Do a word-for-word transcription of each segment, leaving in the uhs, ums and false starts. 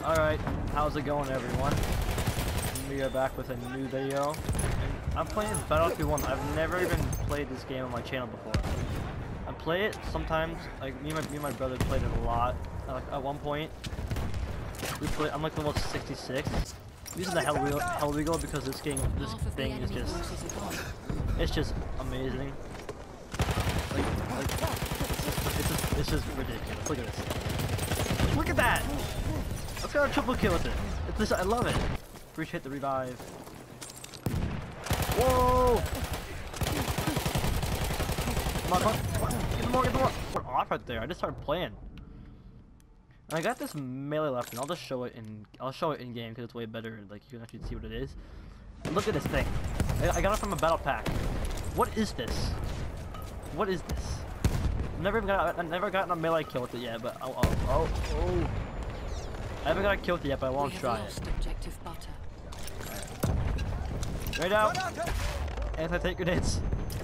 Alright, how's it going everyone? We are back with a new video. And I'm playing Battlefield one. I've never even played this game on my channel before. I play it sometimes, like me and my, me and my brother played it a lot. Like at one point, we play. I'm like level sixty-six. I'm using the Hell Wheel, Hell Wheel because this game, this thing is just, it's just amazing. Like, like it's just, it's just, it's just ridiculous. Look at this. Look at that! Let's get a triple kill with it. It's this, I love it. Appreciate the revive. Whoa! Come on, come on. Get the more, get the more. We're off right there. I just started playing. And I got this melee weapon. I'll just show it in. I'll show it in game because it's way better. Like you can actually see what it is. Look at this thing. I, I got it from a battle pack. What is this? What is this? Never even got. I've never gotten a melee kill with it yet. But oh, oh, oh, oh. I haven't got a kill with it yet, but I won't try it. Right out. Anti-tank grenades.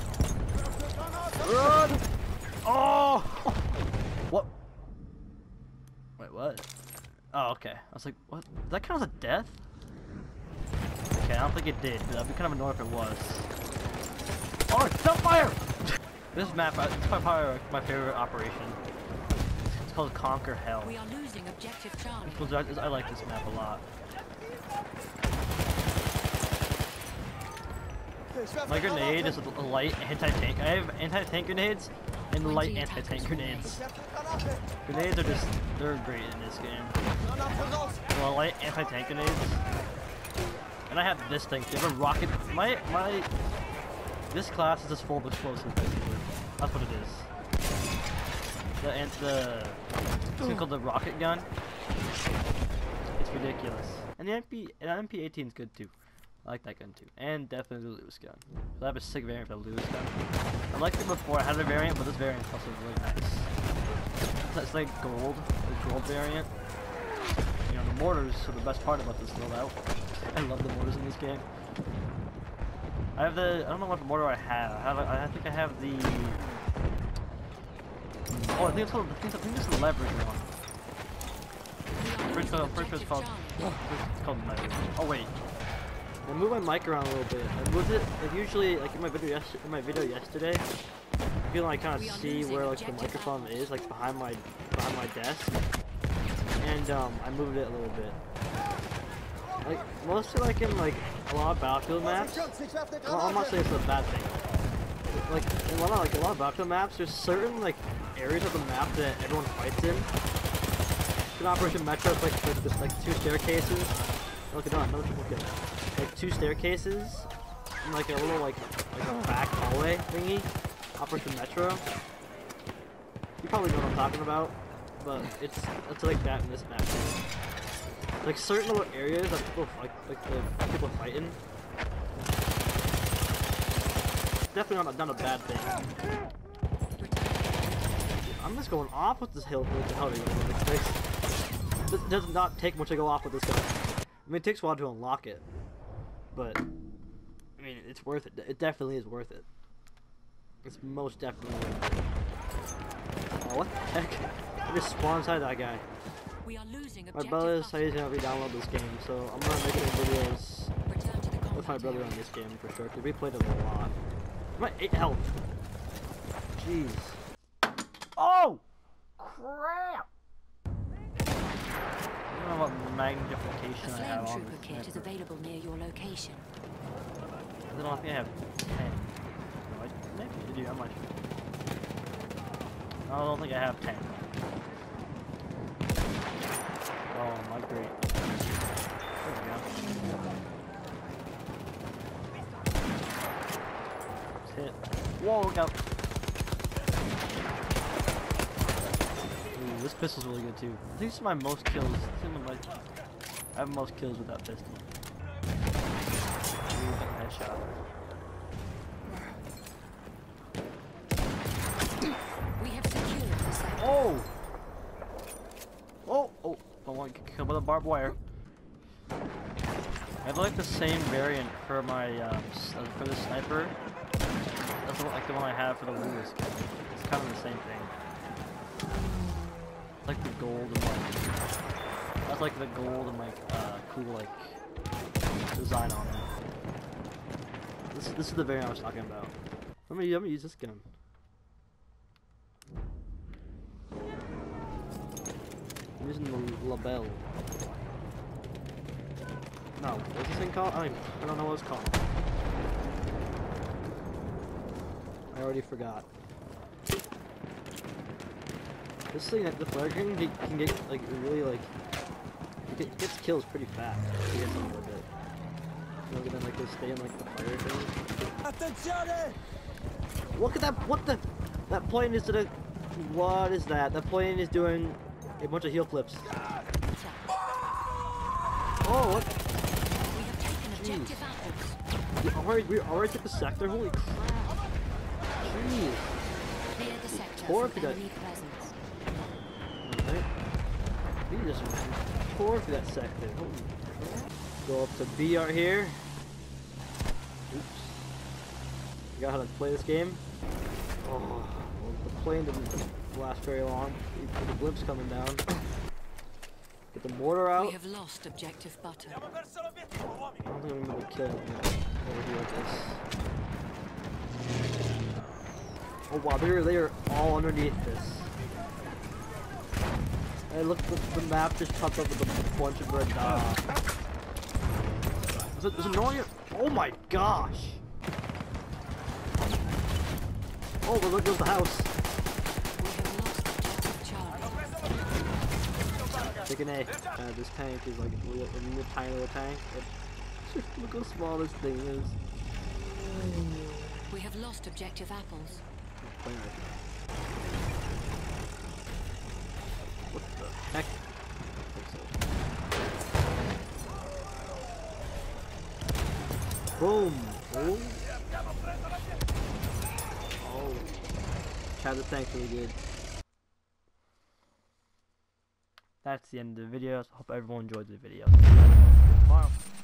Run! Oh! What? Wait, what? Oh, okay. I was like, what? Does that count as a death? Okay, I don't think it did, but I'd be kind of annoyed if it was. Oh, it's fire! This map, it's probably my favorite operation. It's called Conquer Hell. We are losing objective Charlie. I like this map a lot. My grenade is a light anti-tank. I have anti-tank grenades and light anti-tank grenades. Grenades are just, they're great in this game. Well, light anti-tank grenades. And I have this thing. They have a rocket. My, my, this class is just full of explosives, basically. That's what it is. The, and the, it's called the rocket gun. It's ridiculous. And the M P, and the M P eighteen is good too. I like that gun too, and definitely the Lewis gun. So I have a sick variant for the Lewis gun. I liked it before. I had a variant, but this variant is also really nice. It's like gold, the gold variant. You know, the mortars are the best part about this loadout. I love the mortars in this game. I have the. I don't know what mortar I have. I have. A, I think I have the. Oh, I think it's called. I think, I think it's the leverage one. First, uh, first it's called. It's called leverage. Oh wait. I moved my mic around a little bit. I moved it, like usually, like in my video, yes in my video yesterday, you can like kind of see where like the microphone is, like behind my behind my desk, and um, I moved it a little bit. Like mostly like in like a lot of Battlefield maps. Well, I'm not saying it's a bad thing. Like in a lot of like a lot of Battlefield maps, there's certain like areas of the map that everyone fights in. In Operation Metro, it's like like, this, like two staircases. Look at that, another triple kill. Like two staircases, and like a little like like a back hallway thingy. Operation Metro. You probably know what I'm talking about, but it's it's like that in this map too. Like certain little areas that people like like the people fighting. Definitely not a, not a bad thing. I'm just going off with this hill with the hell It does not take much to go off with this gun. I mean, it takes a while to unlock it. But, I mean, it's worth it. It definitely is worth it. It's most definitely worth it. Oh, what the heck? I just spawned inside that guy. We are losing my brother said he's gonna re-download this game, so I'm gonna make videos with my brother on this game for sure, because we played it a lot. I'm at eight health. Jeez. Oh! Crap! I don't know what magnification I have on this kit is available near your location. I don't think I have ten. No, I, maybe I do. I'm not sure. I don't think I have ten. Oh, my great. There we go. Let's hit. Whoa, look out. Ooh, this pistol's really good too. I think this is my most kills. My, I have most kills with that pistol. Ooh, headshot. We have secured this. Oh! Oh! Oh! I want to get killed by the barbed wire. I have like the same variant for my um, for the sniper. That's like the one I have for the Lewis gun. It's kind of the same thing. Like the gold and white. That's like the gold and like uh, cool like design on it. This this is the variant I was talking about. Let me let me use this gun. I'm using the label. No, what's this thing called? I don't, even, I don't know what it's called. I already forgot. This thing, the flare gun can, can get like really like it get, gets kills pretty fast. You get something with it. Look at them like they stay in like the fire thing. Attenzione! Look at that! What the? That plane is doing. What is that? That plane is doing a bunch of heel flips. Oh, what? We have taken objective apples. We already, we already took the sector? Holy crap. Jeez. Clear the sector Tore from through that. enemy presence. Alright. We just tore through that sector. Holy crap. Go up to B R here. Oops. Forgot how to play this game. Oh, well, the plane didn't last very long. The blimps coming down. Get the mortar out. We have lost objective butter. I don't think I'm gonna kill him over here like this. Oh wow, they're they're all underneath this. Hey, look, the, the map just popped up with a bunch of red dots. Is it, is it annoying? Oh my gosh! Oh, but look, there's the house. We have lost objective Charlie. Taking A. Uh, this tank is like a, little, a little tiny little tank. But look how small this thing is. We have lost objective apples. What the heck? Boom! Oh! Oh! Chad, this tank's really good. That's the end of the video, so I hope everyone enjoyed the video. Tomorrow.